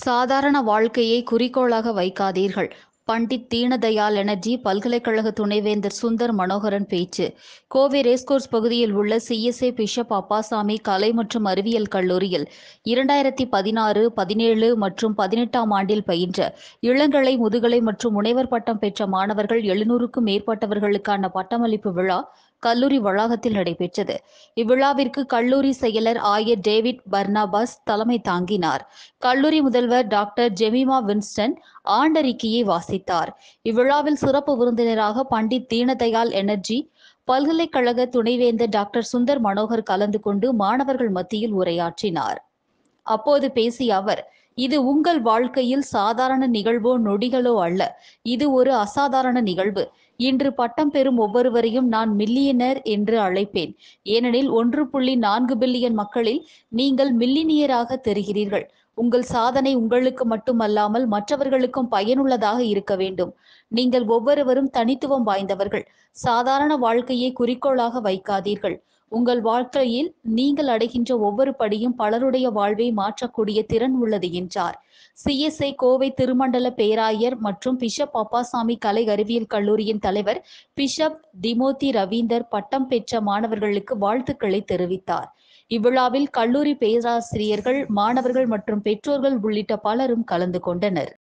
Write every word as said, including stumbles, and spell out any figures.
சாதாரண வாழ்க்கையை குறிக்கோளாக வைக்காதீர்கள். பண்டிட் தீனதயாள் எனர்ஜி பல்கலைக்கழக துணைவேந்தர் சுந்தர் மனோகரன் பேச்சு. கோவை ரேஸ்கோர்ஸ் பகுதியில் உள்ள சிஎஸ்ஐ பிஷப் அப்பாசாமி கலை மற்றும் அறிவியல் கல்லூரியில் இரண்டாயிரத்தி பதினாறு பதினேழு மற்றும் பதினெட்டாம் ஆண்டில் பயின்ற இளங்கலை, முதுகலை மற்றும் முனைவர் பட்டம் பெற்ற மாணவர்கள் எழுநூறுக்கும் மேற்பட்டவர்களுக்கான பட்டமளிப்பு விழா கல்லூரி வளாகத்தில் நடைபெற்றது. இவ்விழாவிற்கு கல்லூரி செயலர் ஆயர் டேவிட் பர்னாபாஸ் தலைமை தாங்கினார். கல்லூரி முதல்வர் டாக்டர் ஜெமிமா வின்ஸ்டன் ஆண்டறிக்கையை வாசித்தார். இவ்விழாவில் சிறப்பு விருந்தினராக பண்டிட் தீனதயாள் எனர்ஜி பல்கலைக்கழக துணைவேந்தர் டாக்டர் சுந்தர் மனோகர் கலந்து கொண்டு மாணவர்கள் மத்தியில் உரையாற்றினார். அப்போது பேசிய அவர், இது உங்கள் வாழ்க்கையில் சாதாரண நிகழ்வோ நொடிகளோ அல்ல, இது ஒரு அசாதாரண நிகழ்வு. இன்று பட்டம் பெறும் ஒவ்வொருவரையும் நான் மில்லியனர் என்று அழைப்பேன். ஏனெனில் ஒன்று புள்ளி நான்கு பில்லியன் மக்களில் நீங்கள் மில்லினியராக தெரிகிறீர்கள். உங்கள் சாதனை உங்களுக்கு மட்டுமல்லாமல் மற்றவர்களுக்கும் பயனுள்ளதாக இருக்க வேண்டும். நீங்கள் ஒவ்வொருவரும் தனித்துவம் வாய்ந்தவர்கள். சாதாரண வாழ்க்கையை குறிக்கோளாக வைக்காதீர்கள். உங்கள் வாழ்க்கையில் நீங்கள் அடைகின்ற ஒவ்வொரு படியும் பலருடைய வாழ்வை மாற்றக்கூடிய திறன் உள்ளது என்றார். சிஎஸ்ஐ கோவை திருமண்டல பேராயர் மற்றும் பிஷப் அப்பாசாமி கலை அறிவியல் கல்லூரியின் தலைவர் பிஷப் டிமோத்தி ரவீந்தர் பட்டம் பெற்ற மாணவர்களுக்கு வாழ்த்துக்களை தெரிவித்தார். இவ்விழாவில் கல்லூரி பேராசிரியர்கள், மாணவர்கள் மற்றும் பெற்றோர்கள் உள்ளிட்ட பலரும் கலந்து கொண்டனர்.